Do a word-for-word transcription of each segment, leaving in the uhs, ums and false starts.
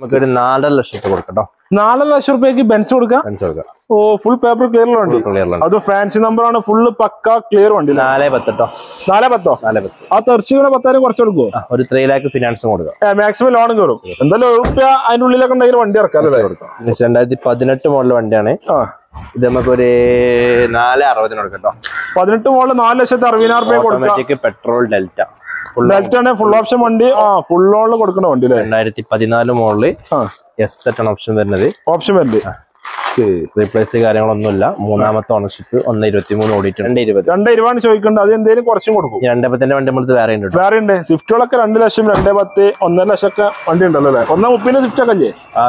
നമുക്കൊരു നാലര ലക്ഷത്തെ കൊടുക്കട്ടോ. നാലര ലക്ഷം റുപ്യക്ക് ബെൻസ് കൊടുക്കാം. ഓ ഫുൾ പേപ്പർ ക്ലിയർ വണ്ടി. അത് ഫാൻസി നമ്പർ ആണ്, ഫുള്ള് പക്ക ക്ലിയർ വണ്ടി. നാല് പത്തോ നാല് പത്തോ നാല് പത്ത് ആ തെർച്ചിങ്ങനെ പത്തായിരം കുറച്ച് കൊടുക്കുമോ? ഒരു ത്രീ ലാക്ക് ഫിനാൻസും കൊടുക്കാം. മാക്സിമം ലോണും കയറും. എന്തായാലും ഒരു റുപ്യ അതിന്റെ ഉള്ളിലൊക്കെ ഉണ്ടെങ്കിൽ വണ്ടി ഇറക്കാം. രണ്ടായിരത്തി പതിനെട്ട് മോഡൽ വണ്ടിയാണ് ഇത്. നമുക്കൊരു നാല് അറുപതിന് കൊടുക്കട്ടോ. പതിനെട്ട് മോഡൽ നാല് ലക്ഷത്തി അറുപതിനായിരം റുപ്യ കൊടുക്കാം. പെട്രോൾ ഡെൽറ്റ ഡെൽറ്റ ആണ് ഫുൾ ഓപ്ഷൻ വണ്ടി. ആ ഫുൾ ഓണിൽ കൊടുക്കുന്ന വണ്ടി. രണ്ടായിരത്തി പതിനാല് മോഡല് എസ് ആണ് ഓപ്ഷൻ വരുന്നത്. ഓപ്ഷൻ വരുന്നത് റീപ്ലേസ് കാര്യങ്ങളൊന്നുമില്ല. മൂന്നാമത്തെ ഓണർഷിപ്പ് ഒന്ന് ഇരുപത്തി മൂന്ന് ഓടിയിട്ട് രണ്ട് ഇരുപത് രണ്ട് ഇരുപതാണ് ചോദിക്കേണ്ടത്. അത് എന്തെങ്കിലും കുറച്ചും കൊടുക്കും. രണ്ടേ പത്തിന്റെ വണ്ടി നമ്മൾ വേറെ ഉണ്ട് വേറെ ഉണ്ട്. സ്വിഫ്റ്റുകളൊക്കെ രണ്ട് ലക്ഷം രണ്ടേ പത്ത് ഒന്നര ലക്ഷം ഒക്കെ വണ്ടി ഉണ്ടല്ലോ അല്ലേ? ഒന്നാം മുപ്പതിന് സ്വിഫ്റ്റ് ഒക്കെ അല്ലേ?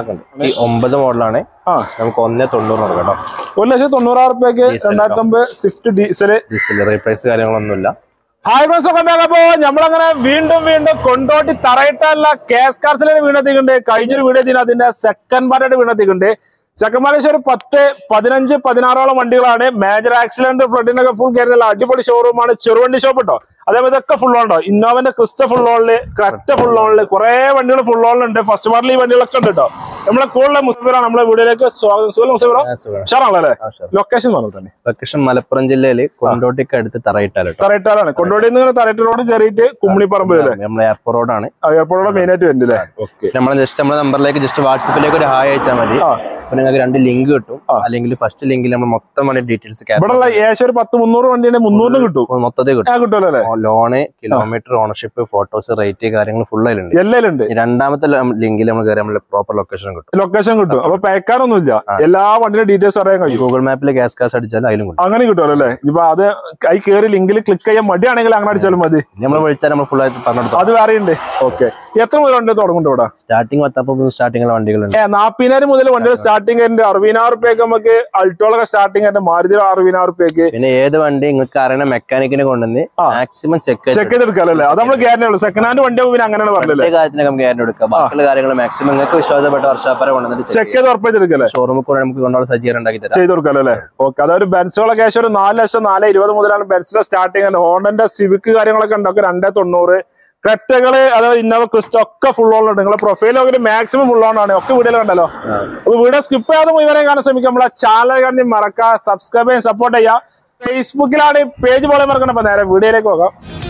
ഈ ഒമ്പത് മോഡലാണ്. ആ നമുക്ക് ഒന്നേ തൊണ്ണൂറ് കൊടുക്കാം. ഒരു ലക്ഷത്തി തൊണ്ണൂറായിരം റുപ്യക്ക് രണ്ടായിരത്തി ഒമ്പത് സ്വിഫ്റ്റ് ഡീസല്. ഡീസൽ റീപ്ലേസ് കാര്യങ്ങളൊന്നുമില്ല. ഹായ് ഫ്രണ്ട്സ് ഒക്കെ ഉണ്ടാകപ്പോ നമ്മളങ്ങനെ വീണ്ടും വീണ്ടും കൊണ്ടോട്ടി തറയിട്ടല്ല കേസ് കാർസിലെ വീണെത്തിക്കുന്നുണ്ട്. കഴിഞ്ഞൊരു വീഡിയോ ചെയ്യുന്ന അതിന്റെ സെക്കൻഡ് പാർട്ടായിട്ട് വീണെത്തിക്കുന്നുണ്ട്. സെക്കൻഡ് പാർട്ട് ഒരു പത്ത് പതിനഞ്ച് പതിനാറോളം വണ്ടികളാണ്. മേജർ ആക്സിഡന്റ് ഫ്ലഡിനൊക്കെ ഫുൾ കയറുന്നില്ല. അടിപൊളി ഷോറൂമാണ്. ചെറുവണ്ടി ഷോപ്പ് കേട്ടോ. അതേപോലെ ഇതൊക്കെ ഫുൾ ഓണോ. ഇന്നോവന്റെ ക്രിസ്റ്റ ഫുൾ ഓണില്, ക്രെറ്റ ഫുൾ ഓണില്, കുറെ വണ്ടികൾ ഫുൾ ഓണിലുണ്ട്. ഫസ്റ്റ് പാർട്ടിൽ ഈ വണ്ടികളൊക്കെ ഉണ്ട് കേട്ടോ. നമ്മളെ കൂടുതൽ മുസ്ലിറാണ് നമ്മളെ വീഡിയോയിലേക്ക് സ്വാഗതം. ഉഷാറാണല്ലേ? ലൊക്കേഷൻ തന്നെ ലൊക്കേഷൻ മലപ്പുറം ജില്ലയില് കൊണ്ടോട്ടിക്ക് അടുത്ത് തറയിട്ടാല് തറയിട്ടാലാണ്. കൊണ്ടോട്ടിയിൽ നിന്ന് തറയിട്ട റോഡ് കയറിയിട്ട് കുമ്മിണിപ്പറമ്പ് നമ്മുടെ എയർപോർട്ട് റോഡാണ്. എയർപോർട്ട് റോഡ് മെയിൻ ആയിട്ട് വരുന്നില്ലേ? ഓക്കെ. നമ്മൾ ജസ്റ്റ് നമ്മുടെ നമ്പറിലേക്ക് ജസ്റ്റ് വാട്സപ്പിലേക്ക് ഒരു ഹായ് അയച്ചാൽ മതി. അപ്പൊ നിങ്ങൾക്ക് രണ്ട് ലിങ്ക് കിട്ടും. അല്ലെങ്കിൽ ഫസ്റ്റ് ലിങ്കിൽ നമ്മൾ മൊത്തം വണ്ടി ഡീറ്റെയിൽസ് ഇവിടെ ഏകദേശം ഒരു പത്ത് മുന്നൂറ് വണ്ടിയുടെ മുന്നൂറിന് കിട്ടും. മൊത്തത്തിൽ കിട്ടും. കിട്ടുമല്ലോ. Loan, kilometre, ownership, photos, rate കാര്യങ്ങൾ ഫുൾ ആയിട്ടുണ്ട്. എല്ലാം ഉണ്ട്. രണ്ടാമത്തെ ലിങ്കിൽ നമ്മൾ കയറി നമ്മൾ പ്രോപ്പർ ലൊക്കേഷൻ കിട്ടും. ലൊക്കേഷൻ കിട്ടും. അപ്പൊ പേക്കാറൊന്നുമില്ല. എല്ലാ വണ്ടിയുടെ ഡീറ്റെയിൽസ് അറിയാൻ കഴിയും. ഗൂഗിൾ മാപ്പിൽ ഗ്യാസ് കാസ് അടിച്ചാൽ അതിലും കിട്ടും. അങ്ങനെ കിട്ടുമല്ലോ അല്ലേ? ഇപ്പൊ അത് കൈ കയറി ലിങ്കിൽ ക്ലിക്ക് ചെയ്യാൻ മടിയാണെങ്കിൽ അങ്ങനെ അടിച്ചാലും മതി. നമ്മൾ വിളിച്ചാൽ നമ്മൾ ഫുൾ ആയിട്ട് പറഞ്ഞെടുത്തു. അത് വേറെ ഉണ്ട്. ഓക്കെ. എത്ര മുതൽ വണ്ടി തുടങ്ങുന്നുണ്ട് ഇവിടെ? Starting പത്തപ്പം starting വണ്ടികളുണ്ട്. നാപ്പതിനായിരം മുതൽ വണ്ടികൾ സ്റ്റാർട്ടിംഗ് ഉണ്ട്. അറുപതിനായിരം റുപ്യക്ക് നമുക്ക് അൾട്ടോളൊക്കെ സ്റ്റാർട്ടിംഗ് ഉണ്ട്. മാരുതി അറുപതിനായിരം റുപ്യക്ക്. പിന്നെ ഏത് വണ്ടി നിങ്ങൾക്ക് അറിയണ മെക്കാനിക്കിനെ കൊണ്ടുവന്ന് മാക്സിമം ചെക്ക് ചെക്ക് ചെയ്തെടുക്കാമല്ലേ? അത് നമ്മൾ ഗ്യാരണ്ടി ഉള്ളൂ. സെക്കൻഡ് ഹാൻഡ് വണ്ടി പിന്നെ അങ്ങനെയാണ് പറഞ്ഞത്. കാര്യത്തിനൊക്കെ നമുക്ക് ഗ്യാരണ്ടി എടുക്കാം. ബാക്കിയുള്ള കാര്യങ്ങൾ മാക്സിമം നിങ്ങൾക്ക് വിശ്വാസപ്പെട്ട വർഷാപ്പരെ കൊണ്ടുവന്നിട്ട് ചെക്ക് ചെയ്ത് ഉറപ്പിച്ചെടുക്കല്ലേ? ഷോറൂമിൽ കൂടെ നമുക്ക് കൊണ്ടുള്ള സജ്ജീകരണം ഉണ്ടാക്കി തരാം. ചെയ്ത് കൊടുക്കാമല്ലേ? ഓക്കെ. അതൊരു ബെൻസുകളൊക്കെ ഏകദേശം ഒരു നാല് ലക്ഷം നാല് ഇരുപത് മുതലാണ് ബെൻസിന്റെ സ്റ്റാർട്ടിംഗ് ഉണ്ട്. ഹോണ്ടന്റെ സിവിക് കാര്യങ്ങളൊക്കെ ഉണ്ടാക്കും രണ്ടേ തൊണ്ണൂറ്. ക്രെറ്റകള് അതായത് ഇന്നോവ ക്രിസ്റ്റ ഒക്കെ ഫുൾ ഓൺ ഉണ്ട്. നിങ്ങളെ പ്രൊഫൈലൊക്കെ മാക്സിമം ഫുൾ ഓൺ ആണ്. ഒക്കെ വീഡിയോ കണ്ടല്ലോ. അപ്പൊ വീഡിയോ സ്കിപ്പ് ചെയ്യാതെ മുഴുവനെ കാണാൻ ശ്രമിക്കാം. നമ്മളെ ചാനൽ കാണി മറക്കുക, സബ്സ്ക്രൈബ് ചെയ്യാൻ സപ്പോർട്ട് ചെയ്യാം. ഫേസ്ബുക്കിലാണ് പേജ് പോലെ മറക്കണം. അപ്പൊ നേരെ വീഡിയോയിലേക്ക് പോകാം.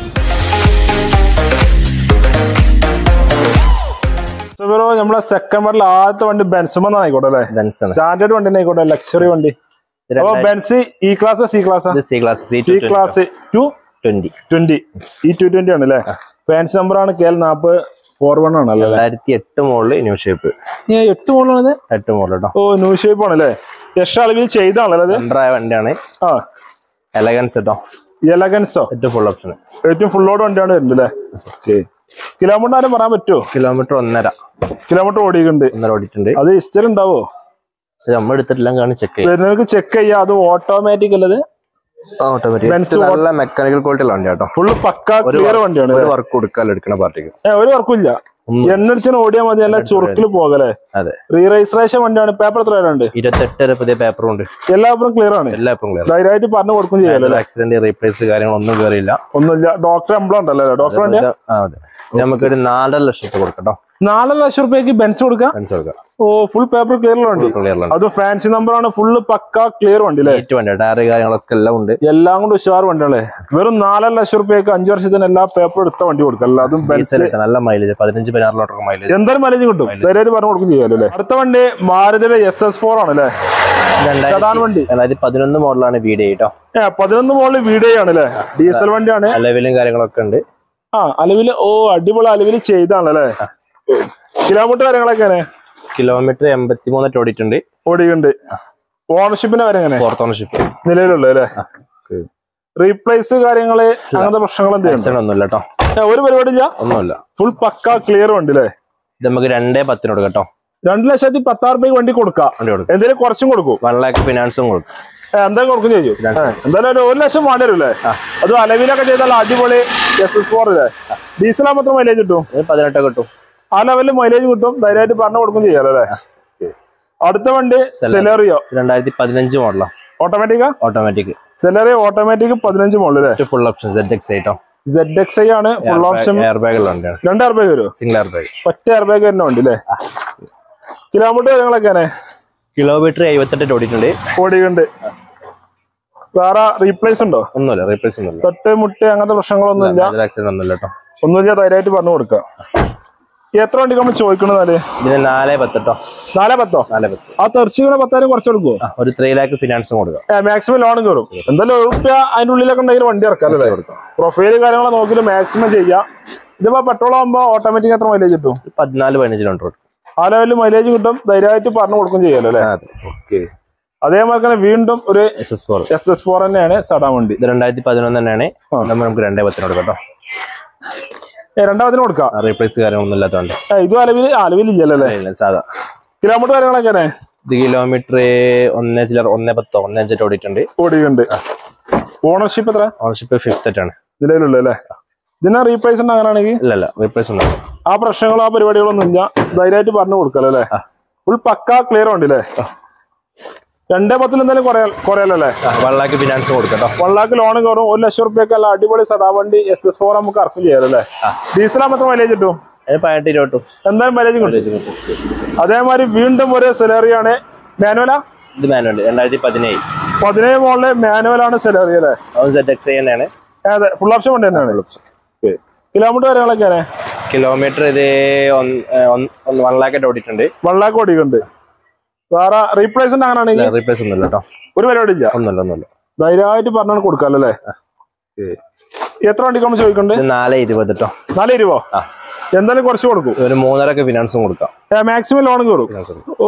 നമ്മളെ സെക്കൻഡ് പാർട്ടിൽ ആദ്യത്തെ വണ്ടി ബെൻസുമെന്ന് ആയിക്കോട്ടെ അല്ലെ? സ്റ്റാൻഡേർഡ് വണ്ടി ആയിക്കോട്ടെ, ലക്ഷറി വണ്ടി. അപ്പൊ Benz E class C class C class C class two twenty twenty ഈ ടു ട്വന്റി ആണ് അല്ലേ? ഫാൻസി നമ്പർ ആണ് കെ എൽ നാപ്പത് ഫോർ വൺ ആണ് അല്ലേ? രണ്ടായിരത്തി എട്ട് മോഡല് ന്യൂ ഷേപ്പ്. എട്ട് മോഡലാണ്. എട്ട് മോഡൽ കേട്ടോ. ഓ ന്യൂ ഷേപ്പ് ആണ് അല്ലേ? എത്ര അളവിൽ ചെയ്താണല്ലേ? വണ്ടിയാണ്. ആ എലഗൻസ് കേട്ടോ. എലഗൻസോ? ഏറ്റവും ഫുൾ ഓപ്ഷൻ, ഏറ്റവും ഫുൾ ഓട് വണ്ടിയാണ് വരുന്നത് അല്ലേ? ഓക്കെ. കിലോമീറ്റർ ആരും പറയാൻ പറ്റുമോ? കിലോമീറ്റർ ഒന്നര കിലോമീറ്റർ ഓടിയിട്ടുണ്ട്. ഒന്നര ഓടിയിട്ടുണ്ട്. അത് ഹിസ്റ്ററി ഉണ്ടാവോ? നമ്മൾ എടുത്തിട്ടില്ല. ചെക്ക് ചെയ്യാം. ചെക്ക് ചെയ്യാം. അത് ഓട്ടോമാറ്റിക് അല്ലത്? നല്ല മെക്കാനിക്കൽ ക്വാളിറ്റി ഉള്ള വണ്ടിയാട്ടോ. ഫുള്ള് പക്കാ ക്ലിയർ വണ്ടിയാണ്. ഒരു വർക്ക് കൊടുക്കാൻ എടുക്കുന്ന പാർട്ടിക്ക് ഒരു വർക്കും ഇല്ല. എണ്ണടിച്ചാൽ ഓടിയാൽ മതി. അല്ല ചുരുക്കിൽ പോകല്ലേ? അതെ. റീ രജിസ്ട്രേഷൻ വണ്ടിയാണ്. പേപ്പർ എത്ര ഉണ്ട്? ഇരുപത്തെട്ട് പുതിയ പേപ്പറും ഉണ്ട്. എല്ലാ പേപ്പറും ക്ലിയർ ആണ്. എല്ലാ പേപ്പറും ക്ലിയർ. ധൈര്യമായിട്ട് പറഞ്ഞു കൊടുക്കും ചെയ്യാം. ആക്സിഡന്റ് റീപ്ലേസ് കാര്യങ്ങളൊന്നും കയറിയില്ല. ഒന്നുമില്ല. ഡോക്ടർ എംപ്ലോയ് ഉണ്ടല്ലോ? ഡോക്ടർ നമുക്കൊരു നാലര ലക്ഷത്തെ കൊടുക്കട്ടോ. നാലര ലക്ഷം റുപ്യക്ക് ബെൻസ് കൊടുക്കാം. ഓ ഫുൾ പേപ്പർ ക്ലിയർ വണ്ടി. അത് ഫാൻസി നമ്പർ ആണ്. ഫുള്ള് പക്ക ക്ലിയർ വണ്ടി അല്ലേ? ടയർ കാര്യങ്ങളൊക്കെ എല്ലാം ഉണ്ട്. എല്ലാം കൊണ്ട് ഉഷാർ വണ്ടികളെ. വെറും നാലര ലക്ഷം റുപ്യക്ക് അഞ്ചു വർഷത്തിന് എല്ലാ പേപ്പർ എടുത്ത വണ്ടി കൊടുക്കാം. അതും നല്ല മൈലേജ് പതിനഞ്ച് പതിനാറ് മൈലേജ് എന്തായാലും മൈലേജ് കിട്ടും. ധൈര്യമായിട്ട് പറഞ്ഞു കൊടുക്കും ചെയ്യാലോ അല്ലേ? അടുത്ത വണ്ടി മാരുതിയുടെ എസ് എസ് ഫോർ ആണ് അല്ലേ? വണ്ടി രണ്ടായിരത്തി പതിനൊന്ന് മോഡലാണ്. വീഡിയോ കേട്ടോ. ഏ പതിനൊന്ന് മോഡല് വീഡിയോ ആണ് അല്ലേ? ഡീസൽ വണ്ടിയാണ്. അലവിലും കാര്യങ്ങളൊക്കെ ഉണ്ട്. ആ അലവില്. ഓ അടിപൊളി അലവില് ചെയ്താണല്ലേ? കിലോമീറ്റർ കാര്യങ്ങളൊക്കെ കിലോമീറ്റർ എൺപത്തി മൂന്നൊക്കെ ഓടിയിട്ടുണ്ട്. ഓടിയുണ്ട്. ഓണർഷിപ്പിന്റെ കാര്യം എങ്ങനെ? ഫോർത്ത് ഓണർഷിപ്പ് നിലവിലുള്ളൂ അല്ലേ? റീപ്ലേസ് കാര്യങ്ങള് അങ്ങനത്തെ പ്രശ്നങ്ങൾ ഒന്നുമില്ല കേട്ടോ. ഒരു പരിപാടി ഇല്ല. ഒന്നുമില്ല. ഫുൾ പക്ക ക്ലിയർ വണ്ടി അല്ലേ? ഇത് നമുക്ക് രണ്ടേ പത്തിനോട് കേട്ടോ. രണ്ടു ലക്ഷത്തി പത്താറ് രൂപയ്ക്ക് വണ്ടി കൊടുക്കാം. എന്തെങ്കിലും കുറച്ചും കൊടുക്കും. വൺ ലാക്ക് ഫിനാൻസും കൊടുക്കും. എന്തായാലും കൊടുക്കും ചെയ്യും. എന്തായാലും ഒരു ഒരു ലക്ഷം വേണ്ടി വരും അല്ലേ? അത് അലവിലൊക്കെ ചെയ്താൽ അടിപൊളി എസ് എസ് ഫോർ അല്ലേ? ഡീസൽ മാത്രം മൈലേജ് കിട്ടും. പതിനെട്ട് കിട്ടും. ആ ലെവലിൽ മൈലേജ് കിട്ടും. ധൈര്യമായിട്ട് പറഞ്ഞു കൊടുക്കും ചെയ്യാലോ അല്ലേ? അടുത്ത വണ്ടി സെലേറിയോ രണ്ടായിരത്തി പതിനഞ്ച് മോഡലോ? ഓട്ടോമാറ്റിക്കാ? ഓട്ടോമാറ്റിക്. സെലേറിയോ ഓട്ടോമാറ്റിക് പതിനഞ്ച് model. Full option Z X I Z X I ആണ്. Full option. എയർ ബാഗ് ഉള്ള വണ്ടിയാണ്. രണ്ട് എയർ ബാഗ് വരും. Single air bag. ഒറ്റ എയർ ബാഗ് തന്നെ വണ്ടി അല്ലേ? കിലോമീറ്റർ കാര്യങ്ങളൊക്കെയാണ് കിലോമീറ്റർ എഴുപത്തെട്ട് ഓടിയിട്ടുണ്ട്. ഓടിയുണ്ട്. വേറെ റീപ്ലേസ് ഉണ്ടോ? ഒന്നുമില്ല, റീപ്ലേസ് ഒന്നുമില്ല. തൊട്ട് മുട്ട് അങ്ങനത്തെ പ്രശ്നങ്ങളൊന്നും ഇല്ല. ഒന്നുമില്ല കേട്ടോ. ഒന്നുമില്ല, ധൈര്യമായിട്ട് പറഞ്ഞു കൊടുക്കാം. എത്ര വണ്ടിക്ക് നമ്മൾ ചോദിക്കണത്? ഇതിന് നാല് പത്തോ നാല് പത്തോ നാല് പത്ത്. ആ തെർച്ചിങ്ങനെ പത്തായിരം കുറച്ച് കൊടുക്കുമോ? ഒരു ത്രീ ലാക്ക് ഫിനാൻസും കൊടുക്കാം. മാക്സിമം ലോണും കയറും. എന്തായാലും ഉറുപ്പ്യ അതിന്റെ ഉള്ളിലൊക്കെ ഉണ്ടെങ്കിൽ വണ്ടി ഇറക്കാം അല്ലേ? പ്രൊഫൈല് കാര്യങ്ങൾ നോക്കിയിട്ട് മാക്സിമം ചെയ്യാം. ഇതിപ്പോ പെട്രോൾ ആകുമ്പോൾ ഓട്ടോമാറ്റിക് എത്ര മൈലേജ് കിട്ടും? പതിനാല് പതിനഞ്ച് കിലോമീറ്റർ ആ ലെവലിൽ മൈലേജ് കിട്ടും. ധൈര്യമായിട്ട് പറഞ്ഞു കൊടുക്കും ചെയ്യാലോ അല്ലേ? ഓക്കെ. അതേമാതിരി തന്നെ വീണ്ടും ഒരു S S four S S four തന്നെയാണ് സഡാ വണ്ടി. ഇത് രണ്ടായിരത്തി പതിനൊന്ന് തന്നെയാണ്. നമുക്ക് രണ്ടേ പത്തിന് കൊടുക്കാം കേട്ടോ. രണ്ടാമത്തിന് കൊടുക്കാം. റീപ്ലേസ് കാര്യങ്ങളൊന്നും ഇല്ലാത്തതുകൊണ്ട്. ഇതും അലവിൽ അലവിലില്ലല്ലോ അല്ലേ? സാധാ കിലോമീറ്റർ കാര്യങ്ങളൊക്കെ ഇത് കിലോമീറ്റർ ഒന്നേ ചിലർ ഒന്നേ പത്തോ ഒന്നേ അഞ്ചെട്ട് ഓടിയിട്ടുണ്ട്. ഓടിയുണ്ട്. ഓണർഷിപ്പ് എത്ര? ഓണർഷിപ്പ് ഫിഫ്ത്ത് ആണ് ഇതിലുള്ളൂ അല്ലേ? ഇതിനെ റീപ്ലേസ് ഉണ്ട് അങ്ങനെയാണെങ്കിൽ? ഇല്ല, റീപ്ലേസ് ഒന്നും ആ പ്രശ്നങ്ങളോ ആ പരിപാടികളൊന്നും ഇല്ല. ധൈര്യമായിട്ട് പറഞ്ഞു കൊടുക്കാലോ അല്ലേ? ഫുൾ പക്കാ ക്ലിയർ ഉണ്ട് അല്ലേ? രണ്ടേ പത്തിൽ എന്തായാലും കുറയല്ലോ അല്ലേ? വൺ ലാക്ക് ഫിനാൻസ് കൊടുക്കട്ടോ. വൺ ലാക്ക് ലോൺ കയറും. ഒരു ലക്ഷം റുപ്യൊക്കെ അല്ല അടിപൊളി സദാ വണ്ടി എസ് എസ് ഫോർ നമുക്ക് ഇറക്കും ചെയ്യാലോ അല്ലേ? ഡീസലാകുമ്പോൾ മൈലേജ് കിട്ടും. പതിനെട്ട് ഇരുപത് എന്തായാലും മൈലേജ് കിട്ടും. അതേമാതിരി വീണ്ടും ഒരു സെലറിയാണ്. മാനുവലാ? ഇത് മാനുവൽ രണ്ടായിരത്തി പതിനേഴ് പതിനേഴ് മോളില് മാനുവലാണ് സെലറി അല്ലേ? തന്നെയാണ്. അതെ, ഫുൾ ഓപ്ഷൻ വണ്ടി തന്നെയാണ്. കിലോമീറ്റർ കാര്യങ്ങളൊക്കെയാണ്? കിലോമീറ്റർ ഇത് വൺ ലാക്ക് ഓടിയിട്ടുണ്ട്. വൺ ലാക്ക് ഓടിക്കുന്നുണ്ട്. വേറെ റീപ്ലേസ് അങ്ങനെയാണെങ്കിൽ? റീപ്ലേസ് ഒന്നുമില്ല കേട്ടോ. ഒരു പരിപാടി ഇല്ല. ഒന്നുമില്ല ഒന്നുമില്ല ധൈര്യമായിട്ട് പറഞ്ഞാൽ കൊടുക്കാമല്ലോ അല്ലേ? എത്ര വണ്ടിക്ക് നമ്മൾ ചോദിക്കുന്നുണ്ട്? നാല് ഇരുപത് കേട്ടോ. നാല് ഇരുപോ? എന്തായാലും കുറച്ച് കൊടുക്കും. ഒരു മൂന്നരക്ക് ഫിനാൻസും കൊടുക്കാം. മാക്സിമം ലോൺ കയറും. ഓ,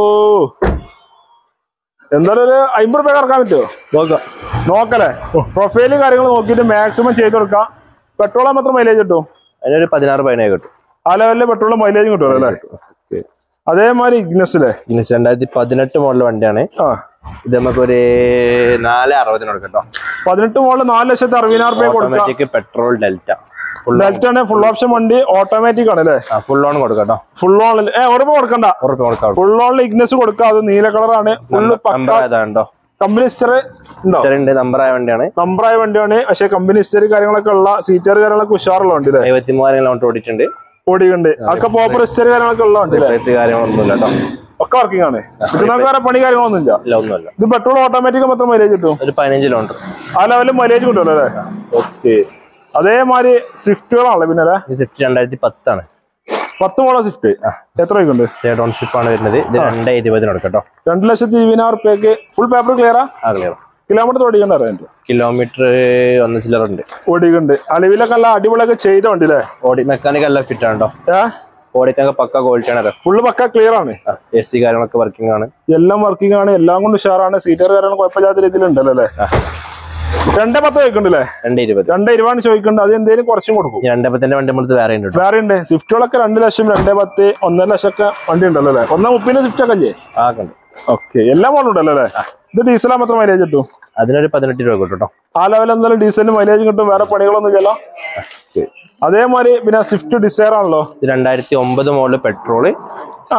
എന്തായാലും ഒരു അമ്പത് രൂപ ഇറക്കാൻ പറ്റുമോ? നോക്കാം. നോക്കല്ലേ? പ്രൊഫൈല് കാര്യങ്ങൾ നോക്കിയിട്ട് മാക്സിമം ചെയ്ത് കൊടുക്കാം. പെട്രോൾ മാത്രം മൈലേജ് കിട്ടും. അതിനൊരു പതിനാറ് പതിനേഴ് കിട്ടും. ആ ലെവലില് പെട്രോൾ മൈലേജും കിട്ടുമല്ലോ അല്ലേ? അതേമാതിരി ഇഗ്നസിലെ ഇഗ്നസ് രണ്ടായിരത്തി പതിനെട്ട് മോഡൽ വണ്ടിയാണ്. ഇത് നമുക്കൊരു നാല് അറുപതിന് കൊടുക്കട്ടോ. പതിനെട്ട് മോഡൽ നാല് ലക്ഷത്തി അറുപതിനായിരം രൂപ കൊടുക്കാം. പെട്രോൾ ഡെൽറ്റ ഡെൽറ്റ ആണ്. ഫുൾ ഓപ്ഷൻ വണ്ടി. ഓട്ടോമാറ്റിക് ആണ് അല്ലേ? ഫുൾ ഓൺ കൊടുക്കട്ടോ. ഫുൾ ഓണിൽ ഏ ഉറപ്പ് കൊടുക്കണ്ട. ഫുൾ ഓണിൽ ഇഗ്നസ് കൊടുക്കാം. അത് നീല കളറാണ്. ഫുള്ള് കമ്പനി ഹിസ്റ്ററി ഉണ്ടോ? നമ്പറായ വണ്ടിയാണ്. നമ്പറായ വണ്ടിയാണ്. പക്ഷെ കമ്പനി ഹിസ്റ്ററി കാര്യങ്ങളൊക്കെ ഉള്ള സീറ്റർ കാര്യങ്ങളൊക്കെ ഉഷാറുള്ള വണ്ടി അല്ലേ? എഴുപത്തി മൂവായിരം കിലോമീറ്റർ ഓടിയിട്ടുണ്ട്. ഓടിയുണ്ട്. അതൊക്കെ പ്രോപ്പർ ഹിസ്റ്ററി കാര്യങ്ങളൊക്കെ ഉള്ള വണ്ടി കാര്യങ്ങളൊന്നും കേട്ടോ. ഒക്കെ വർക്കിംഗ് ആണ്. ഇതിനൊക്കെ വേറെ പണി കാര്യങ്ങളൊന്നും ഇല്ല. ഒന്നുമില്ല. ഇത് പെട്രോൾ ഓട്ടോമാറ്റിക് മാത്രം മൈലേജ് കിട്ടും. ഒരു പതിനഞ്ച് കിലോമീറ്റർ ആ ലെവലിൽ മൈലേജ് കിട്ടുമല്ലോ അല്ലേ? ഓക്കെ. അതേമാതിരി സ്വിഫ്റ്റുകളാണല്ലേ? പിന്നെ സ്വിഫ്റ്റ് രണ്ടായിരത്തി പത്താണ്. പത്ത് മോഡൽ സ്വിഫ്റ്റ് എത്ര രൂപയുണ്ട്? തേർഡ് ഓൺഷിപ്പ് ആണ് വരുന്നത്. ഇത് രണ്ടേ ഇരുപതിന് കൊടുക്കട്ടോ. രണ്ട് ലക്ഷത്തി ഇരുപതിനായിരം റുപ്യക്ക് ഫുൾ പേപ്പർ ക്ലിയറാ? ആ ക്ലിയർ. കിലോമീറ്റർ ഓടിക്കണ്ട അറിയാം? കിലോമീറ്റർ ഒന്ന് ചില്ലറുണ്ട്. ഓടിക്കുന്നുണ്ട്. അലവിലൊക്കെ നല്ല അടിപൊളിയൊക്കെ ചെയ്ത വണ്ടി അല്ലേ? ഓടി മെക്കാനിക് എല്ലാം ഫിറ്റ് ആണ് കേട്ടോ. ഓടിക്കാൻ പക്ക ക്വാളിറ്റി ആണ്. ഫുള്ള് പക്ക ക്ലിയർ ആണ്. എ സി കാര്യങ്ങളൊക്കെ വർക്കിംഗ് ആണ്. എല്ലാം വർക്കിംഗ് ആണ്. എല്ലാം കൊണ്ട് ഉഷാറാണ്. സീറ്റർ കാര്യങ്ങൾ കുഴപ്പമില്ലാത്ത രീതിയിലുണ്ടല്ലോ അല്ലേ? രണ്ടേ പത്ത് ചോദിക്കണ്ടല്ലേ? രണ്ടേ ഇരുപത് രണ്ടേ ഇരുപതാണ് ചോദിക്കുന്നത്. അത് എന്തെങ്കിലും കുറച്ചും കൊടുക്കും. രണ്ടേ പത്തിന്റെ വണ്ടി നമ്മൾ വേറെ ഉണ്ട്. വേറെ ഉണ്ട്. സ്വിഫ്റ്റുകളൊക്കെ രണ്ട് ലക്ഷം രണ്ടേ പത്ത് ഒന്നര ലക്ഷം ഒക്കെ വണ്ടി ഉണ്ടല്ലോ അല്ലേ? ഒന്നാം മുപ്പിന്റെ സ്വിഫ്റ്റ് ഒക്കെ അല്ലേ? ഓക്കെ. എല്ലാം മോഡലും ഉണ്ടല്ലോ അല്ലേ? ഇത് ഡീസലാ മാത്രം മൈലേജ് കിട്ടും. അതിനൊരു പതിനെട്ട് രൂപ കിട്ടും. ആ ലെവൽ എന്തായാലും ഡീസലിന് മൈലേജ് കിട്ടും. വേറെ പണികളൊന്നും ഇല്ലല്ലോ. അതേമാതിരി പിന്നെ സ്വിഫ്റ്റ് ഡിസയർ ആണല്ലോ. രണ്ടായിരത്തി ഒമ്പത് മോഡല് പെട്രോള്. ആ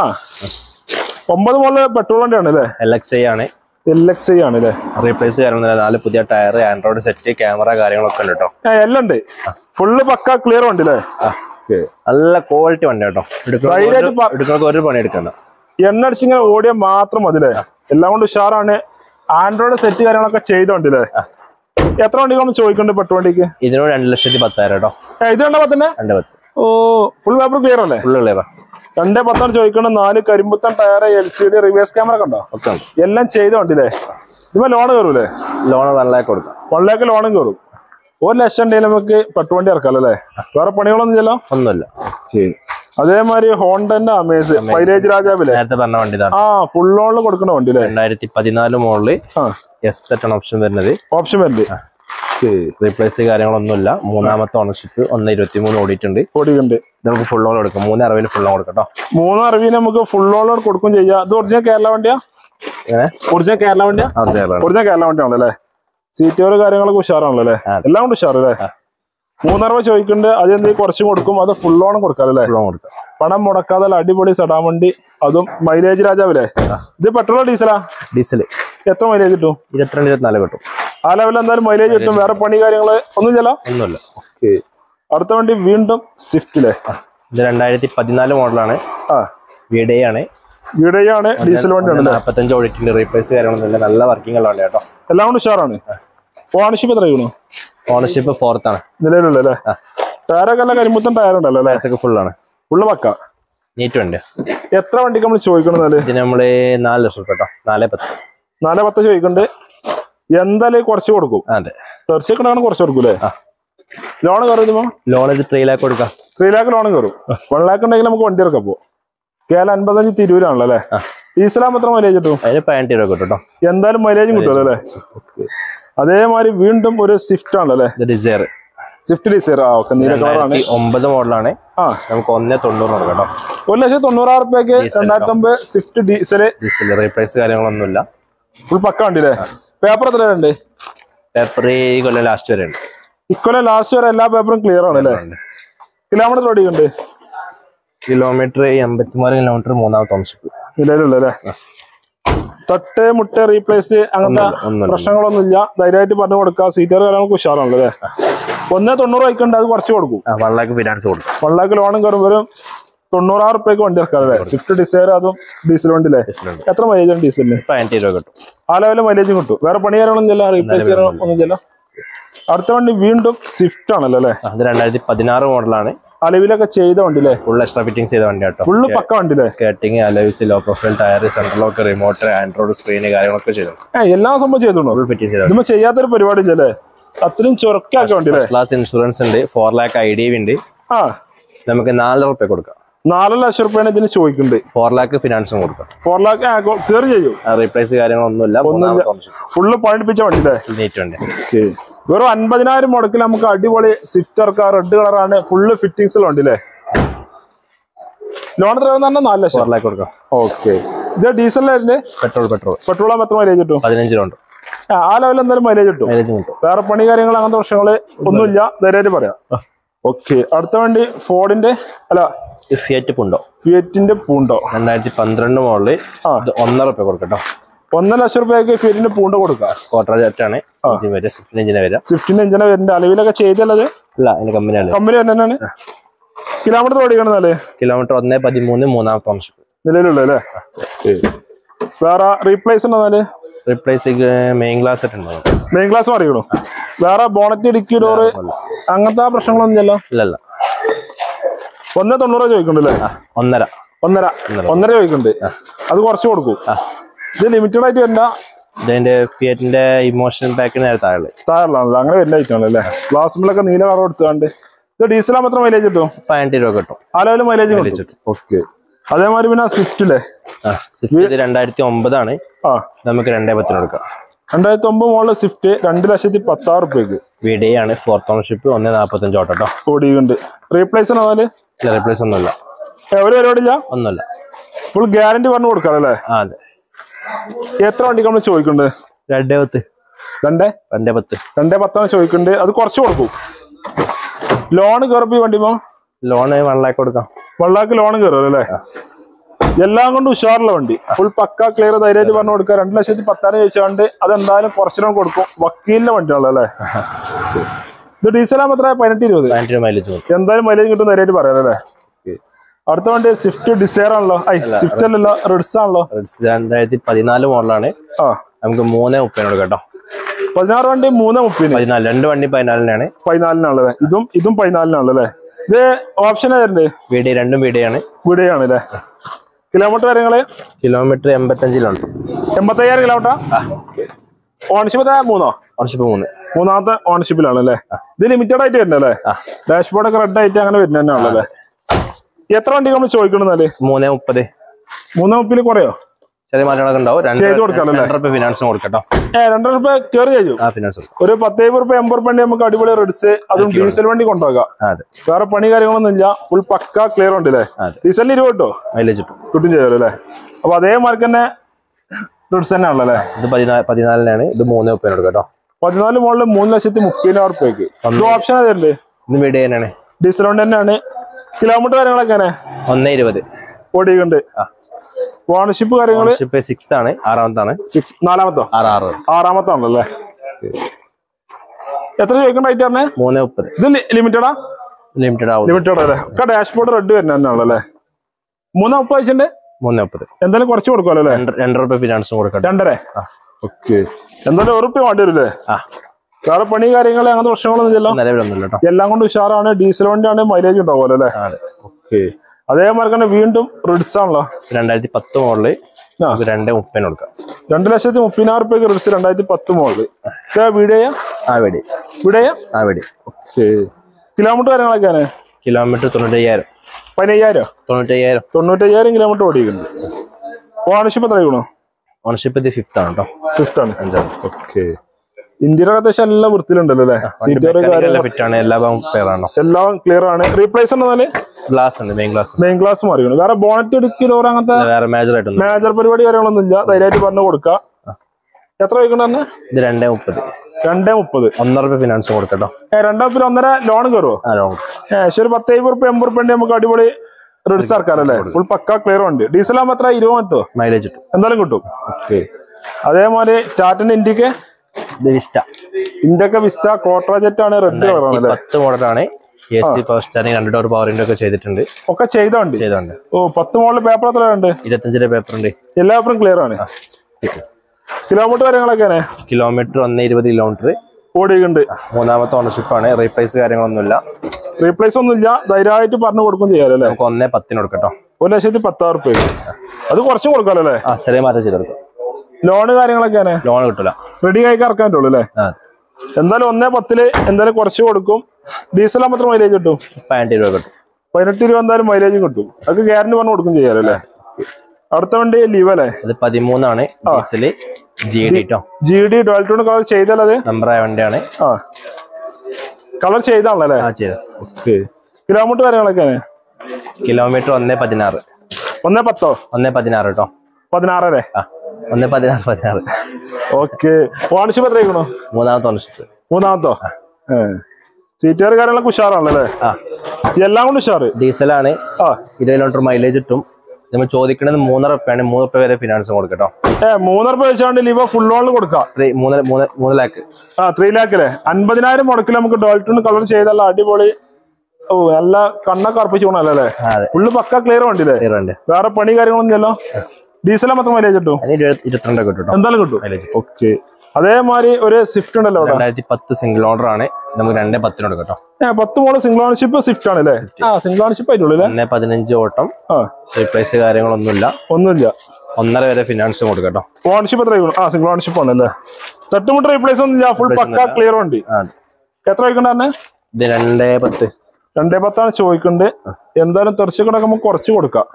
ഒമ്പത് മോഡല് പെട്രോൾ വണ്ടിയാണ് അല്ലേ? എൽ എക്സ് ഐ ആണ്. എൽ എക്സ് ഐ ആണ് അല്ലേ? റീപ്ലേസ് കാര്യങ്ങൾ നാല് പുതിയ ടയർ, ആൻഡ്രോയിഡ് സെറ്റ്, ക്യാമറ കാര്യങ്ങളൊക്കെ ഉണ്ട് കേട്ടോ. എല്ലാം ഉണ്ട്. ഫുള്ള് പക്ക ക്ലിയർ വണ്ടി അല്ലേ? നല്ല ക്വാളിറ്റി വണ്ടി കേട്ടോ. എടുക്കുന്ന ഒരു പണി എടുക്കണ്ട. എണ്ണ അടിച്ചിങ്ങനെ ഓടിയാൽ മാത്രം മതിലേ? എല്ലാം കൊണ്ട് ഉഷാറാണ്. ആൻഡ്രോയിഡ് സെറ്റ് കാര്യങ്ങളൊക്കെ ചെയ്തോണ്ടില്ലേ? എത്ര വണ്ടികളാണ് ചോദിക്കുന്നുണ്ട് പെട്രോൾ വണ്ടിക്ക്? ഇതിനോട് രണ്ട് ലക്ഷത്തി പത്തായിരം കേട്ടോ. ഇത് രണ്ടേ പത്തന്നെ? രണ്ടേ പത്ത്. ഓ, ഫുൾ പേപ്പർ ക്ലിയർ അല്ലേ? Full clear. രണ്ടേ പത്താണ് ചോദിക്കുന്നത്. നാല് കരിമ്പുത്തൻ tyre, L C D, reverse camera കണ്ടോ? എല്ലാം ചെയ്തോണ്ടില്ലേ? ഇപ്പൊ ലോൺ കയറൂലേ? ലോൺ വൺ ലാക്ക് കൊടുക്കാം. വൺ ലാക്ക് ലോണും കയറും. ഒരു ലക്ഷം ഉണ്ടെങ്കിൽ നമുക്ക് പെട്രോൾ വണ്ടി ഇറക്കാം അല്ലേ? വേറെ പണികളൊന്നും ചെയ്യല്ലോ? ഒന്നുമില്ല. അതേമാതിരി ഹോണ്ടന്റെ അമേസ് മൈലേജ് രാജാവിലെ നേരത്തെ പറഞ്ഞ വണ്ടി ആ ഫുൾ ഓണിൽ കൊടുക്കുന്ന വണ്ടി അല്ലേ? രണ്ടായിരത്തി പതിനാല് മോഡല് എസ് ആണ് ഓപ്ഷൻ വരുന്നത്. ഓപ്ഷൻ വരുന്നത്. റീപ്ലേസ് കാര്യങ്ങളൊന്നുമില്ല. മൂന്നാമത്തെ ഓണർഷിപ്പ് ഒന്ന് ഇരുപത്തി മൂന്ന് ഓടിയിട്ടുണ്ട്. ഓടിയിട്ടുണ്ട്. നമുക്ക് ഫുൾ ഓൺ കൊടുക്കാം. മൂന്ന് അറുപതിന് ഫുൾ ഓൺ കൊടുക്കട്ടോ. മൂന്ന് അറുപതിന് നമുക്ക് ഫുൾ ഓൺ കൊടുക്കും ചെയ്യാം. ഇത് ഒറിജിനൽ കേരള വണ്ടിയാ? ഒറിജിനൽ കേരള വണ്ടിയാ? ഒറിജിനൽ കേരള വണ്ടിയാണല്ലോ അല്ലേ? സീറ്റുകൾ കാര്യങ്ങളൊക്കെ ഉഷാറാണല്ലോ അല്ലേ? എല്ലാം കൊണ്ട് ഉഷാറല്ലേ? മൂന്നറുപത് ചോദിക്കുന്നുണ്ട്. അത് എന്തെങ്കിലും കുറച്ചും കൊടുക്കും. അത് ഫുൾ ഓൺ കൊടുക്കാം അല്ലേ? പണം മുടക്കാതെ അടിപൊളി സെഡാൻ വണ്ടി. അതും മൈലേജ് രാജാവില്ലേ? ഇത് പെട്രോളോ ഡീസലാ? ഡീസൽ. എത്ര മൈലേജ് കിട്ടും? ഇരുപത്തിരണ്ട് ഇരുപത്തിനാല് കിട്ടും. ആ ലെവലിൽ എന്തായാലും മൈലേജ് കിട്ടും. വേറെ പണി കാര്യങ്ങള് ഒന്നും ചെല്ല ഒന്നുമില്ല. ഓക്കെ. അടുത്ത വണ്ടി വീണ്ടും സ്വിഫ്റ്റിലെ. ഇത് രണ്ടായിരത്തി പതിനാല് മോഡലാണ്. ആ വീഡിയോ ആണ്. വീടയാണ് ഡീസൽ വണ്ടിയാണ് നാപ്പത്തഞ്ച് ഓടിറ്റിന്റെ റീപ്ലേസ് കാര്യങ്ങളൊന്നും നല്ല വർക്കിംഗ് ഉള്ള വണ്ടി കേട്ടോ. എല്ലാം കൊണ്ട് ഉഷാറാണ്. ഓണർഷിപ്പ് എത്ര ആയിരുന്നു? ഓണർഷിപ്പ് ഫോർത്ത് ആണ് നിലവിലുള്ള അല്ലേ? ടയറൊക്കെ എല്ലാം കരിമുത്തൻ ടയർ ഉണ്ടല്ലോ അല്ലേ? ഫുൾ ആണ്, ഫുള്ള് പക്ക നീറ്റ് വണ്ടി. എത്ര വണ്ടിക്ക് നമ്മൾ ചോദിക്കണമെന്നാല്? ഇതിന് നമ്മള് നാല് ലക്ഷം രൂപ കേട്ടോ. നാല് പത്ത് നാല് പത്ത് ചോദിക്കണ്ട്. എന്തായാലും കുറച്ച് കൊടുക്കും. അതെ, തീർച്ചയായിട്ടും കുറച്ച് കൊടുക്കൂലേ? ലോൺ കയറുമോ? ലോൺ ഒരു ത്രീ ലാക്ക് കൊടുക്കാം. ത്രീ ലാക്ക് ലോൺ കയറും. വൺ ലാക്ക് ഉണ്ടെങ്കിൽ നമുക്ക് വണ്ടി ഇറക്കാം. പോ കേരള അൻപത്തഞ്ച് തിരൂരാണല്ലോ അല്ലേ? ഡീസലാകുമ്പോൾ എത്ര മൈലേജ് കിട്ടും? അതിന് പതിനെട്ട് രൂപ കിട്ടും. എന്തായാലും മൈലേജും കിട്ടുമല്ലോ അല്ലേ? അതേമാതിരി വീണ്ടും ഒരു സ്വിഫ്റ്റ് ആണല്ലോ അല്ലേ? Dzire, Swift Dzire. ആ ഓക്കെ, നീല കളറാണ്. ഒമ്പത് മോഡലാണ്. ആ നമുക്ക് ഒന്നേ തൊണ്ണൂറ് കേട്ടോ. ഒരു ലക്ഷത്തി തൊണ്ണൂറായിരം റുപ്യക്ക് രണ്ടായിരത്തി ഒമ്പത് സ്വിഫ്റ്റ് ഡീസല്. ഡീസൽ റീപ്ലേസ് കാര്യങ്ങളൊന്നുമില്ല, ഫുൾ പക്ക വണ്ടിയില്ലേ? പേപ്പർ എത്ര ഉണ്ട്? പേപ്പർ ഈ കൊല്ലം ലാസ്റ്റ് വരെ ഉണ്ട്. ഇക്കൊല്ലം ലാസ്റ്റ് വരെ എല്ലാ പേപ്പറും ക്ലിയർ ആണ് അല്ലേ? കിലോമീറ്റർ ഓടിക്കുന്നുണ്ട്. കിലോമീറ്റർ എൺപത്തിമൂന്ന് കിലോമീറ്റർ മൂന്നാമത്തെ ഓണർഷിപ്പ് നിലവിലുള്ള അല്ലേ? തട്ട് മുട്ട റീപ്ലേസ് അങ്ങനത്തെ പ്രശ്നങ്ങളൊന്നും ഇല്ല. ധൈര്യമായിട്ട് പറഞ്ഞു കൊടുക്കുക. സീറ്റർ കാര്യങ്ങൾക്ക് ഉഷാറാണല്ലോ അല്ലേ? ഒന്നേ തൊണ്ണൂറ് വയ്ക്കണ്ട്, അത് കുറച്ച് കൊടുക്കും. വൺ ലാക്ക് ഫിനാൻസ് കൊടുക്കും. വൺ ലാക്ക് ലോണും കയറും. വരും തൊണ്ണൂറായിരം റുപ്യക്ക് വണ്ടി ഇറക്കാം അല്ലേ? സ്വിഫ്റ്റ് ഡിസയർ, അതും ഡീസൽ വണ്ടിയില്ലേ? എത്ര മൈലേജ് ആണ് ഡീസലിന്? പതിനെട്ട് രൂപ കിട്ടും. ആ ലെവലിൽ മൈലേജും കിട്ടും. വേറെ പണി കാര്യങ്ങളൊന്നും ഇല്ല, റീപ്ലേസ് ഒന്നും ഇല്ല. അടുത്ത വണ്ടി വീണ്ടും സ്വിഫ്റ്റ് ആണല്ലോ അല്ലേ? അത് രണ്ടായിരത്തി പതിനാറ് മോഡലാണ്. അലവിലൊക്കെ ചെയ്ത വണ്ടിയില്ലേ? ഫുൾ എക്സ്ട്രാ ഫിറ്റിംഗ്സ് ചെയ്ത വണ്ടി കേട്ടോ. ഫുള്ള് പക്ക വണ്ടിയില്ലേ? Skirting, alloys, low profile tyre, central lock, remote, Android screen കാര്യങ്ങളൊക്കെ ചെയ്തു. എല്ലാ സംഭവം ചെയ്തോളൂ. ഫുൾ ഫിറ്റിംഗ് ചെയ്ത ഇതുമ്പോ ചെയ്യാത്തൊരു പരിപാടി ഇല്ലല്ലേ? അത്രയും ചുരക്കാക്ക വണ്ടിയില്ലേ? ക്ലാസ് ഇൻഷുറൻസ് ഉണ്ട്. ഫോർ ലാക്ക് ഐ ഡി ഉണ്ട്. ആ നമുക്ക് നാല് റുപ്യ കൊടുക്കാം. നാല് ലക്ഷം റുപ്യാണ് ഇതിന് ചോദിക്കുന്നുണ്ട്. ഫോർ ലാക്ക് ഫിനാൻസും കൊടുക്കാം. ഫോർ ലാക്ക് കയറി ചെയ്യും. റീപ്ലേസ് കാര്യങ്ങളൊന്നുമില്ല. ഫുള്ള് പണിപ്പിച്ച വണ്ടിയില്ലേ? നീറ്റ് വണ്ടി. വെറും അൻപതിനായിരം മുടക്കിൽ നമുക്ക് അടിപൊളി സ്വിഫ്റ്റ് ഇറക്കാം. റെഡ് കളറാണ്, ഫുള്ള് ഫിറ്റിംഗ്സ് വണ്ടിയില്ലേ? ലോൺ എത്ര പറഞ്ഞാൽ നാല് ലക്ഷം ഫോർ ലാക്ക് കൊടുക്കാം. ഓക്കെ. ഇത് ഡീസലിലായിരുന്നു? പെട്രോൾ പെട്രോൾ പെട്രോൾ ആകുമ്പോൾ എത്ര മൈലേജ് കിട്ടും? പതിനഞ്ചിലുണ്ട്. ആ ലെവലിൽ എന്തായാലും മൈലേജ് കിട്ടും. വേറെ പണി കാര്യങ്ങൾ അങ്ങനത്തെ പ്രശ്നങ്ങള് ഒന്നുമില്ല, ധൈര്യമായിട്ട് പറയാം. ഓക്കെ. അടുത്ത വണ്ടി ഫോർഡിന്റെ അല്ല ഫിയറ്റ് പൂണ്ടോ. ഫിയറ്റിന്റെ പൂണ്ടോ രണ്ടായിരത്തി പന്ത്രണ്ട് മോഡല്. ഒന്നര റുപ്യ കൊടുക്കട്ടോ. ഒന്നര ലക്ഷം റുപ്യക്ക് ഫിയറ്റിന്റെ പൂണ്ടോ കൊടുക്കാം. ക്വാർട്ടറാണ് സ്വിഫ്റ്റിന്റെ വരിക. സ്വിഫ്റ്റിന്റെ എഞ്ചിനെ വരുന്നുണ്ട്. അലവിലൊക്കെ ചെയ്തല്ലത്? ഇല്ല, അതിന്റെ കമ്പനിയാണ്. കമ്പനി തന്നെയാണ്. കിലോമീറ്റർ ഓടിക്കണമെന്നല്ലേ? കിലോമീറ്റർ ഒന്നേ പതിമൂന്ന് മൂന്നാമത്തെ ഓണർഷിപ്പ് നിലവിലുള്ള അല്ലേ? വേറെ റീപ്ലേസ് ഉണ്ടെന്നാല്? റീപ്ലേസ് മെയിൻ ഗ്ലാസ് ഉണ്ടാവും. മെയിൻ ഗ്ലാസ് മാറിക്കണോ? വേറെ ബോണറ്റ്, ഡിക്കി ഡോറ് അങ്ങനത്തെ പ്രശ്നങ്ങളൊന്നും ഇല്ലല്ലോ? ഇല്ലല്ല. ഒന്നേ തൊണ്ണൂറ് ചോദിക്കണ്ടല്ലേ? ഒന്നര ഒന്നര ഒന്നര ചോദിക്കണ്ട്. അത് കുറച്ച് കൊടുക്കും. ഇത് ലിമിറ്റഡ് ആയിട്ട് വരണ്ട. ഇതിന്റെ ഫിയറ്റിന്റെ ഇമോഷൻ പാക്കിന് താഴെ താഴെയാണല്ലോ. അങ്ങനെ വരുന്ന ഐറ്റം ആണല്ലേ? ഗ്ലാസ്മിലൊക്കെ നീല കളർ കൊടുത്തുകൊണ്ട്. ഇത് ഡീസലാകുമ്പോൾ എത്ര മൈലേജ് കിട്ടും? പതിനെട്ട് രൂപ കിട്ടും. ആ ലെവല് മൈലേജ് കിട്ടും. ഓക്കെ. അതേമാതിരി പിന്നെ സ്വിഫ്റ്റില്ലേ? സ്വിഫ്റ്റ് രണ്ടായിരത്തി ഒമ്പതാണ്. ആ നമുക്ക് രണ്ടേ പത്തിന് കൊടുക്കാം. രണ്ടായിരത്തി ഒമ്പത് മോളില് സ്വിഫ്റ്റ് രണ്ട് ലക്ഷത്തി പത്താറ് റുപ്യക്ക്. വീഡിയോ ആണ്. Fourth ownership. ഒന്നേ നാപ്പത്തഞ്ച് ഓട്ടോ ഓടിയുണ്ട്. റീപ്ലേസ് ആണോ? റീപ്ലേസ് ഒന്നുമില്ല. ഒരു പരിപാടിയില്ല, ഒന്നുമില്ല. ഫുൾ ഗ്യാരണ്ടി പറഞ്ഞു കൊടുക്കാറല്ലേ? അതെ. എത്ര വണ്ടിക്ക് നമ്മൾ ചോദിക്കുന്നുണ്ട്? രണ്ടേ പത്ത്. രണ്ടേ രണ്ടേ പത്ത് രണ്ടേ പത്താണ് ചോദിക്കുന്നുണ്ട്. അത് കുറച്ച് കൊടുക്കും. ലോൺ കയറുമ്പോ ഈ വണ്ടിമോ? ലോണ് വൺ ലാക്ക് കൊടുക്കാം. വൺ ലാക്ക് ലോൺ കയറും അല്ലേ? എല്ലാം കൊണ്ടും ഉഷാറുള്ള വണ്ടി. ഫുൾ പക്ക ക്ലിയർ ധൈര്യമായിട്ട് പറഞ്ഞു കൊടുക്കുക. രണ്ട് ലക്ഷത്തി പത്താറ് ചോദിച്ചാണ്ട് അതെന്തായാലും കുറച്ചിനും കൊടുക്കും. വക്കീലിന്റെ വണ്ടിയാണല്ലോ അല്ലേ? ഇത് ഡീസലാകുമ്പോൾ എത്ര? പതിനെട്ട് ഇരുപത് എന്തായാലും മൈലേജ് കിട്ടും, ധൈര്യമായിട്ട് പറയാം അല്ലേ? അടുത്ത വണ്ടി സ്വിഫ്റ്റ് ഡിസയർ ആണല്ലോ? സ്വിഫ്റ്റ് അല്ലല്ലോ, റിഡ്സ് ആണല്ലോ. രണ്ടായിരത്തി പതിനാല് മോഡലാണ്. ആ നമുക്ക് മൂന്നേ മുപ്പതിനോട് കേട്ടോ. പതിനാറ് വണ്ടി മൂന്നേ മുപ്പതിന്. പതിനാല് രണ്ട് വണ്ടി പതിനാലിനാണ്. പതിനാലിനാണല്ലേ? ഇതും ഇതും പതിനാലിനാണല്ലേ? ഇത് ഓപ്ഷൻ ഏതാണ്ട്? വീഡിയോ രണ്ടും വീഡിയോ ആണ്. വീഡിയോ ആണല്ലേ? കിലോമീറ്റർ കാര്യങ്ങള്? കിലോമീറ്റർ എൺപത്തഞ്ചിലുണ്ട്. എൺപത്തയ്യായിരം കിലോമീറ്റർ. ഓണർഷിപ്പ് എത്ര? മൂന്നോ? ഓണർഷിപ്പ് മൂന്ന്. മൂന്നാമത്തെ ഓണർഷിപ്പിലാണല്ലേ? ഇത് ലിമിറ്റഡ് ആയിട്ട് വരുന്നല്ലേ? ഡാഷ്ബോർഡ് ഒക്കെ റെഡ് ആയിട്ട് അങ്ങനെ വരുന്ന തന്നെയാണല്ലേ? എത്ര വണ്ടി നമ്മൾ ചോദിക്കണെന്നാല്? മൂന്നേ മുപ്പത്. മൂന്നേ മുപ്പതിൽ കുറയോ? ചെറിയ മാറ്റങ്ങളൊക്കെ ഉണ്ടാവും. ചെയ്ത് കൊടുക്കാം. ഫിനാൻസിന് കൊടുക്കട്ടോ. ഏഹ് രണ്ടര റുപ്യ കയറി ചെയ്യും. ഒരു പത്തേഴ് റുപ്യ എൺപത് റുപ്യ നമുക്ക് അടിപൊളി റെഡ്സ്, അതും ഡീസൽ വണ്ടി കൊണ്ടുപോകാം. വേറെ പണി കാര്യങ്ങളൊന്നും ഇല്ല. ഫുൾ പക്ക ക്ലിയർ ഉണ്ട് അല്ലേ? ഡീസലിന് ഇരുപത് കിട്ടോ? മൈലേജ് കിട്ടും. കിട്ടും ചെയ്യാലോ അല്ലേ? അപ്പൊ അതേ മാർക്ക് തന്നെ റെഡ്സ് തന്നെ ആണല്ലേ? ഇത് പതിനാലിനാണ്. ഇത് മൂന്നേ മുപ്പതിനോട് കേട്ടോ. പതിനാല് മോളില് മൂന്ന് ലക്ഷത്തി മുപ്പതിനായിരം റുപ്യക്ക്. ഓപ്ഷൻ ഏതുണ്ട്? ഇത് വീഡിയോ തന്നെയാണ്. ഡീസൽ വണ്ടി തന്നെയാണ്. കിലോമീറ്റർ കാര്യങ്ങളൊക്കെ ഒന്നേ ഇരുപത് ഓടിയുണ്ട്. ഓണർഷിപ്പ് കാര്യങ്ങള് സിക്സ് ആണ്. ആറാമത്താണ്. സിക്സ് നാലാമത്തോ? ആറാറ് ആറാമത്താണല്ലേ? എത്ര ചോദിക്കുന്ന റേറ്റ് പറഞ്ഞേ? മൂന്നേ മുപ്പത്. ഇത് ലിമിറ്റഡാ? ലിമിറ്റഡ് ആവും. ലിമിറ്റഡ് അല്ലേ? ഒക്കെ ഡാഷ്ബോർഡ് റെഡ് വരുന്ന തന്നെയാണല്ലേ? മൂന്നേ മുപ്പത് വെച്ചിട്ടുണ്ട്. മൂന്ന് മുപ്പത്. എന്തായാലും കുറച്ച് കൊടുക്കുമല്ലോ അല്ലേ? രണ്ടര റുപ്യ ഫിനാൻസും കൊടുക്കാം. രണ്ടര. ഓക്കെ. എന്തായാലും ഒരു റുപ്യ വേണ്ടി വരും അല്ലേ? വേറെ പണി കാര്യങ്ങൾ അങ്ങനത്തെ പ്രശ്നങ്ങളൊന്നും ഇല്ലല്ലോ? നിലവിലൊന്നുമില്ല കേട്ടോ. എല്ലാം കൊണ്ട് ഉഷാറാണ്. ഡീസൽ വണ്ടിയാണ്, മൈലേജ് ഉണ്ടാവുമല്ലോ അല്ലേ? ഓക്കെ. അതേമാതിരി തന്നെ വീണ്ടും റിഡ്സ് ആണല്ലോ. രണ്ടായിരത്തി പത്ത് മോഡല് രണ്ട് മുപ്പതിന് കൊടുക്കാം. രണ്ട് ലക്ഷത്തി മുപ്പതിനായിരം റുപ്യക്ക് റിഡ്സ് രണ്ടായിരത്തി പത്ത് മോഡല്. വീഡിയോ ആ വീഡിയോ വീഡിയോ ആ വീഡിയോ. ഓക്കെ. കിലോമീറ്റർ കാര്യങ്ങളൊക്കെയാണ്? കിലോമീറ്റർ തൊണ്ണൂറ്റയ്യായിരം. പതിനയ്യായിരം തൊണ്ണൂറ്റയ്യായിരം തൊണ്ണൂറ്റയ്യായിരം കിലോമീറ്റർ ഓടിക്കുന്നുണ്ട്. ഓണർഷിപ്പ് എത്ര ആയിക്കണോ? ഓണർഷിപ്പ് ഇത് ഫിഫ്ത്ത് ആണ് കേട്ടോ. ഫിഫ്ത്ത് ആണ്. അഞ്ചാണ്. ഓക്കെ. ഇന്ത്യയുടെ അത്യാവശ്യം എല്ലാം വൃത്തിയിലുണ്ടല്ലോ അല്ലേ? എല്ലാം ക്ലിയർ ആണ്. റീപ്ലേസ് ഉണ്ടെന്നാല് ഗ്ലാസ് ഉണ്ട്. മെയിൻ ഗ്ലാസ് മെയിൻ ഗ്ലാസ് മാറിയാണ്. വേറെ ബോണറ്റ് ഇടുക്കി ഡോർ അങ്ങനത്തെ മേജർ പരിപാടി കാര്യങ്ങളൊന്നും ഇല്ല. ധൈര്യമായിട്ട് പറഞ്ഞു കൊടുക്കാം. എത്ര വയ്ക്കണ? ഇത് രണ്ടേ മുപ്പത്. രണ്ടേ മുപ്പത്. ഒന്നര റുപ്യ ഫിനാൻസ് കൊടുക്കട്ടോ. രണ്ടാം റുപ്യ ഒന്നര ലോൺ കയറുമോ? ഏകദേശം ഒരു പത്ത് എഴുപത് റുപ്യ എൺപത് റുപ്യ നമുക്ക് അടിപൊളി റിഡ്സ് ഇറക്കാറല്ലേ? ഫുൾ പക്ക ക്ലിയർ ഉണ്ട്. ഡീസൽ ആകുമ്പോൾ എത്ര? ഇരുപത് കിട്ടുമോ? മൈലേജ് കിട്ടും. എന്തായാലും കിട്ടും. ഓക്കെ. അതേമാതിരി ടാറ്റന്റെ ഇന്ത്യക്ക് വിസ്റ്റ. ഇന്ത്യക്ക് വിസ്റ്റ കോട്രാ ജെറ്റ് ആണ്. റെഡ് കളറാണ്. പത്ത് മോഡലാണ്. രണ്ട് ഡോർ പവർ വിൻഡോ ഒക്കെ ചെയ്തിട്ടുണ്ട്. ഒക്കെ ചെയ്തോണ്ട് ചെയ്തോണ്ട് ഓ പത്ത് മോഡൽ പേപ്പർ എത്ര ഉണ്ട്? ഇരുപത്തഞ്ചിന്റെ പേപ്പർ ഉണ്ട്. എല്ലാ പേപ്പറും ക്ലിയർ ആണ്. കിലോമീറ്റർ കാര്യങ്ങളൊക്കെയാണ്? കിലോമീറ്റർ ഒന്ന് ഇരുപത് കിലോമീറ്റർ ഓടിയിട്ടുണ്ട്. മൂന്നാമത്തെ ഓണർഷിപ്പ് ആണ്. റീപ്ലേസ് കാര്യങ്ങളൊന്നുമില്ല. റീപ്ലേസ് ഒന്നുമില്ല. ധൈര്യമായിട്ട് പറഞ്ഞു കൊടുക്കും ചെയ്യാലോ? നമുക്ക് ഒന്നേ പത്തിന് കൊടുക്കട്ടോ. ഒരു ലക്ഷത്തി പത്താറ് റുപ്യ. അത് കുറച്ചും കൊടുക്കാലോ അല്ലേ? ആ ചെറിയ മാറ്റം ചെയ്ത് കൊടുക്കാം. ലോണ് കാര്യങ്ങളൊക്കെയാണ്? ലോൺ കിട്ടില്ല. റെഡി ആയി ഇറക്കാൻ പറ്റുള്ളൂ അല്ലേ? എന്തായാലും ഒന്നേ പത്തില് എന്തായാലും കുറച്ച് കൊടുക്കും. ഡീസൽ മാത്രം മൈലേജ് കിട്ടും. പതിനെട്ട് രൂപ കിട്ടും. പതിനെട്ട് രൂപ എന്തായാലും മൈലേജും കിട്ടും. അത് ഗ്യാരണ്ടി പറഞ്ഞു കൊടുക്കും ചെയ്യാലോ അല്ലേ? അടുത്ത വണ്ടി ലീവ് അല്ലേ? ഇത് പതിമൂന്നാണ്. ജി ഡി ട്വൽവ് ടൂണ് കളർ ചെയ്താലത് നമ്പറായ വണ്ടിയാണ്. ആ കളർ ചെയ്താണല്ലേ? കിലോമീറ്റർ കാര്യങ്ങളൊക്കെയാണ്? കിലോമീറ്റർ ഒന്നേ പതിനാറ്. ഒന്നേ പത്തോ? ഒന്നേ പതിനാറ് കേട്ടോ. പതിനാറല്ലേ? ഒന്നേ പതിനാറ് പതിനാറ്. ഓക്കെ. ഓണർഷിപ്പ് എത്രയാക്കണോ? മൂന്നാമത്തെ ഓണർഷിപ്പ്. മൂന്നാമത്തോ? സീറ്റുകാർ കാര്യങ്ങളൊക്കെ ഉഷാറാണല്ലേ? എല്ലാം കൊണ്ട് ഉഷാറ്. ഡീസലാണ്. ഇരുപത് കിലോമീറ്റർ മൈലേജ് കിട്ടും. നമ്മൾ ചോദിക്കുന്നത് മൂന്നര റുപ്യാണ്. മൂന്ന് റുപ്യ വരെ ഫിനാൻസ് കൊടുക്കട്ടോ. ഏഹ് മൂന്നര റുപ്യ വെച്ചാണ്ട് ലീവ് ഫുൾ ലോണിൽ കൊടുക്കാം. മൂന്ന് മൂന്ന് ലാക്ക്. ആ ത്രീ ലാക്ക് അല്ലേ? അൻപതിനായിരം മുടക്കിൽ നമുക്ക് ഡോൾട്ടൺ കളർ ചെയ്തല്ല. അടിപൊളി. ഓ നല്ല കണ്ണൊക്കെ അർപ്പിച്ചു പോണല്ലേ? ഫുള്ള് പക്ക ക്ലിയർ വണ്ടിയില്ലേ? വേറെ പണി കാര്യങ്ങളൊന്നും ഇല്ലല്ലോ? ഡീസൽ മാത്രം മൈലേജ് കിട്ടും. ഇരുപത്തിരണ്ട് കിട്ടും. എന്തായാലും കിട്ടും. ഓക്കെ. അതേമാതിരി ഒരു സ്വിഫ്റ്റ് ഉണ്ടല്ലോ? രണ്ടായിരത്തി പത്ത് സിംഗിൾ ഓണർ ആണ്. നമുക്ക് രണ്ടേ പത്തിനോട് കേട്ടോ. ഏഹ് പത്ത് മോള് സിംഗിൾ ഓണർഷിപ്പ് സ്വിഫ്റ്റ് ആണല്ലേ? ആ സിംഗിൾ ഓണർഷിപ്പ് ആയിട്ടുള്ളൂ. ഒന്നേ പതിനഞ്ച് ഓട്ടം. റീപ്ലേസ് കാര്യങ്ങളൊന്നുമില്ല. ഒന്നുമില്ല. ഒന്നര വരെ ഫിനാൻസ് കൊടുക്കട്ടോ. ഓണർഷിപ്പ് എത്ര? ആ സിംഗിൾ ഓണർഷിപ്പ് ആണല്ലേ? തട്ടുമുട്ട് റീപ്ലേസ് ഒന്നുമില്ല. ഫുൾ പക്ക ക്ലിയർ വണ്ടി. എത്ര വയ്ക്കണ്ടേ? ഇത് രണ്ടേ പത്ത്. രണ്ടേ പത്താണ് ചോദിക്കുന്നത്. എന്തായാലും തെർച്ചക്കൂടെ നമുക്ക് കുറച്ച് കൊടുക്കാം.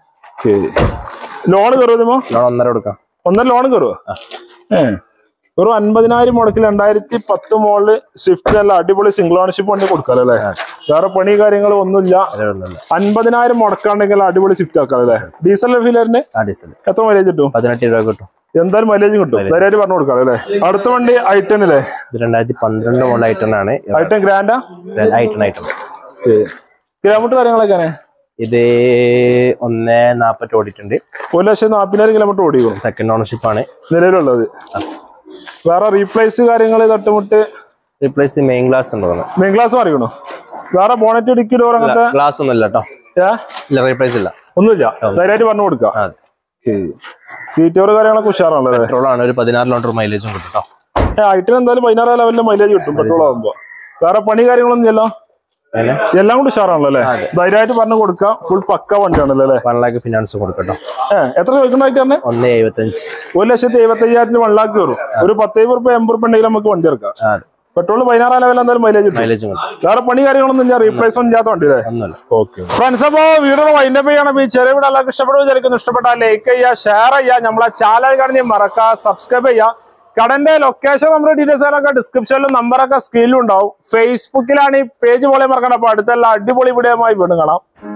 ലോൺ കയറുമോ? ലോൺ ഒന്നര കൊടുക്കാം. ഒന്നര ലോൺ കയറുമോ? ഏഹ് ഒരു അൻപതിനായിരം മുടക്കിൽ രണ്ടായിരത്തി പത്ത് മോളില് സ്വിഫ്റ്റ് നല്ല അടിപൊളി സിംഗിൾ ഓണർഷിപ്പ് വണ്ടി കൊടുക്കാല്ലേ? വേറെ പണി കാര്യങ്ങളും ഒന്നുമില്ല. അൻപതിനായിരം മുടക്കാണെങ്കിൽ അടിപൊളി സ്വിഫ്റ്റ് ആക്കാല്ലേ? ഡീസൽ ഫീലറിന് എത്ര മൈലേജ് കിട്ടും? പതിനെട്ട് രൂപ കിട്ടും. എന്തായാലും മൈലേജ് കിട്ടും. ധൈര്യമായിട്ട് പറഞ്ഞു കൊടുക്കാം അല്ലേ? അടുത്ത വണ്ടി ഐറ്റൻ അല്ലേ? രണ്ടായിരത്തി പന്ത്രണ്ട് മോഡൽ ഐറ്റൻ ആണ്. ഐറ്റൻ ഗ്രാൻഡാ? ഐറ്റൻ ഐറ്റൻ. കിലോമീറ്റർ കാര്യങ്ങളൊക്കെയാണ്? ഇത് ഒന്നേ നാപ്പത്തി ഓടിയിട്ടുണ്ട്. ഒരു ലക്ഷം നാപ്പതിനായിരം കിലോമീറ്റർ ഓടിക്കും. സെക്കൻഡ് ഓണർഷിപ്പ് ആണ് നിലവിലുള്ളത്. വേറെ റീപ്ലേസ് കാര്യങ്ങള് തട്ടുമുട്ട് റീപ്ലേസ് മെയിൻ ഗ്ലാസ് ഉണ്ടോ? മെയിൻ ഗ്ലാസ് മാറിക്കണോ? വേറെ ബോണറ്റ് ഡിക്കി ഡോർ അങ്ങനത്തെ ഗ്ലാസ് ഒന്നും ഇല്ല കേട്ടോ. ഇല്ല റീപ്ലേസ് ഇല്ല. ഒന്നുമില്ല. ധൈര്യമായിട്ട് പറഞ്ഞു കൊടുക്കാം. സീറ്റ് കവർ കാര്യങ്ങളൊക്കെ ഉഷാറാണല്ലോ? പെട്രോൾ ആണ്. ഒരു പതിനാറ് കിലോമീറ്റർ മൈലേജും കിട്ടും കേട്ടോ. ഐറ്റിന് എന്തായാലും പതിനാറ് ലെവലിലെ മൈലേജ് കിട്ടും പെട്രോൾ ആകുമ്പോ. വേറെ പണി കാര്യങ്ങളൊന്നും ഇല്ലല്ലോ? എല്ലാം കൂടി ഉഷാറാണല്ലോ അല്ലേ? ധൈര്യമായിട്ട് പറഞ്ഞു കൊടുക്കാം. ഫുൾ പക്ക വണ്ടിയാണല്ലോ അല്ലേ? വൺ ലാക്ക് ഫിനാൻസ് കൊടുക്കട്ടോ. ഏഹ് എത്ര ചോദിക്കുന്നതായിട്ട്? ഒന്നേ എഴുപത്തഞ്ച്. ഒരു ലക്ഷത്തി എഴുപത്തി അയ്യായിരത്തിൽ വൺ ലാക്ക് കയറും. ഒരു പത്തേഴ് റുപ്യ എൺപത് റുപ്യ ഉണ്ടെങ്കിൽ നമുക്ക് വണ്ടി ഇറക്കാം. പെട്രോൾ പതിനാറ് ലെവൽ എന്തായാലും മൈലേജ് കിട്ടും. വേറെ പണി കാര്യങ്ങളൊന്നും ഞാൻ റീപ്ലേസ് ഒന്നും ചെയ്യാത്ത വണ്ടി അല്ലേ? ഫ്രണ്ട്സ്, അപ്പോ വീഡിയോ വൈൻഡപ്പ് ചെയ്യണം. ഈ ചെറിയ വീട് എല്ലാവർക്കും ഇഷ്ടപ്പെടുക വിചാരിക്കുന്നു. ഇഷ്ടപ്പെട്ടാൽ ലൈക്ക് ചെയ്യുക, ഷെയർ ചെയ്യുക, നമ്മളെ ചാനൽ കാണുന്ന മറക്കുക, സബ്സ്ക്രൈബ് ചെയ്യുക. കടന്റെ ലൊക്കേഷൻ നമ്മുടെ ഡീറ്റെയിൽസ് ഒക്കെ ഡിസ്ക്രിപ്ഷനിലും നമ്പറൊക്കെ സ്ക്രീനിലും ഉണ്ടാവും. ഫേസ്ബുക്കിലാണ് ഈ പേജ് പോലെ മറക്കണം. അപ്പൊ അടുത്തുള്ള അടിപൊളി വീഡിയോയുമായി വീണ്ടും കാണാം.